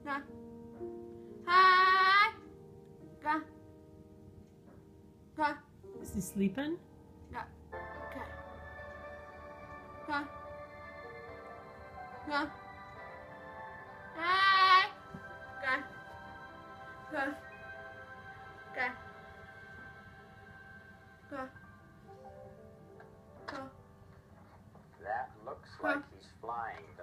Go. Hi. Go. Go. Is he sleeping? Go. Okay. Go. Go. Hi. Go. Go. Go. Go. Go. That looks like he's flying.